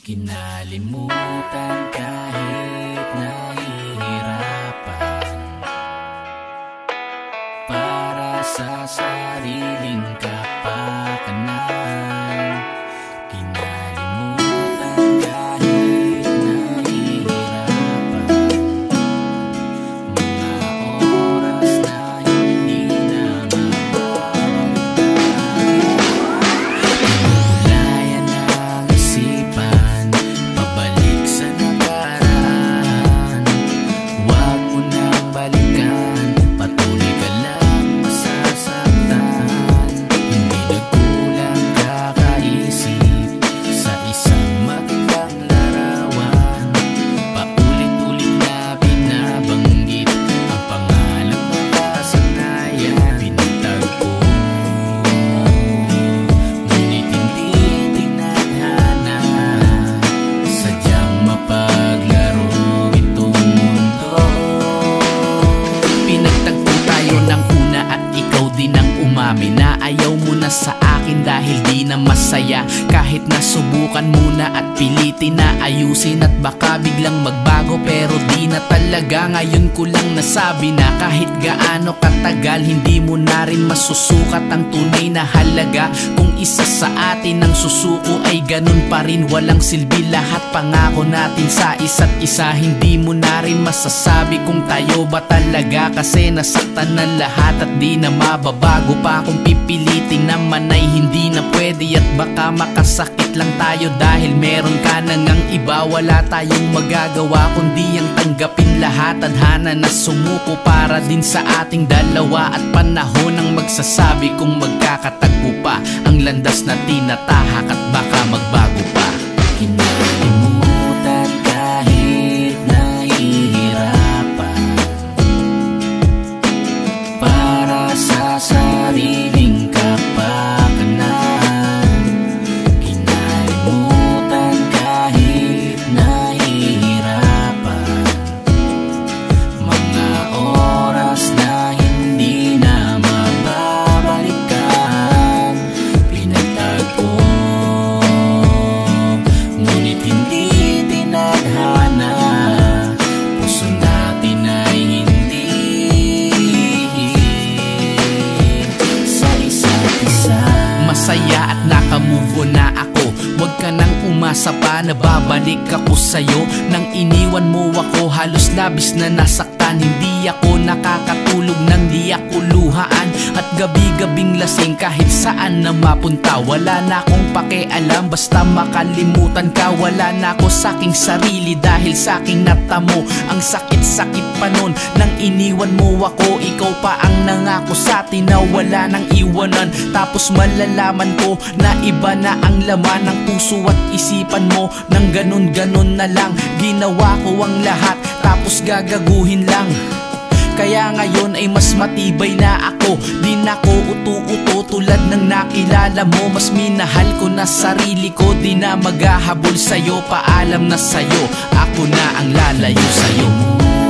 Kinalimutan kahit nahihirapan para sa sariling kapakanan. Kinalimutan kahit nahihirapan mga oras na hindi na mababalikan. Pinulayan ang isipan pabalik sa nakaraan. Huwag mo nang balikan, patuloy ka lang masasaktan. Hindi nagkulang kakaisip sa isang magandang larawan. Paulit-ulit na binabanggit ang pangalang nakasanayan. Pinagtagpo ngunit hindi tinadhana, sadyang mapaglaro itong mundo. Pinagtagpo tayo ng una at ikaw din ang umamin na ayaw mo na sa akin dahil di na masaya. Kahit nasubukan muna at pilitin na ayusin at baka biglang magbago, pero di na talaga. Ngayon ko lang nasabi na kahit gaano katagal, hindi mo na rin masusukat ang tunay na halaga. Kung isa sa atin ang susuko ay ganun pa rin, walang silbi lahat pangako natin sa isa't isa. Hindi mo na rin masasabi kung tayo ba talaga, kasi nasaktan na lahat at di na mababago pa. Kung pipilitin naman ay hindi na pwede at baka makasakit lang tayo dahil meron ka nang ang iba. Wala tayong magagawa kundi ang tanggapin lahat. Tadhana na sumuko para din sa ating dalawa, at panahon ang magsasabi kung magkakatagpo pa ang landas na tinatahak at baka magbago pa. Kinalimutan kahit nahihirapan para sa sariling kapakanan. Kinalimutan kahit nahihirapan mga oras na hindi na mababalikan. Pinagtagpo ngunit hindi tinadhana, puso natin ay hindi sa isa't isa. Masaya at nakamove on na ako, huwag ka nang umasa pa na babalik ako sa'yo. Nang iniwan mo ako, halos labis na nasaktan. Hindi ako nakakatulog nang di ako luhaan, at gabi-gabing lasing kahit saan na mapunta. Wala na akong pakialam basta makalimutan ka. Wala na ako sa aking sarili dahil sa aking natamo. Ang sakit-sakit pa nun nang iniwan mo ako. Ikaw pa ang nangako sa atin na wala nang iwanan. Tapos malalaman ko na iba na ang laman ng puso at isipan mo. Nang ganun-ganun na lang ginawa ko ang lahat, tapos gagaguhin lang. Kaya ngayon ay mas matibay na ako. Di na ako utu-uto tulad ng nakilala mo. Mas minahal ko na sarili ko, di na maghahabol sa'yo. Paalam na sa'yo, ako na ang lalayo sa'yo.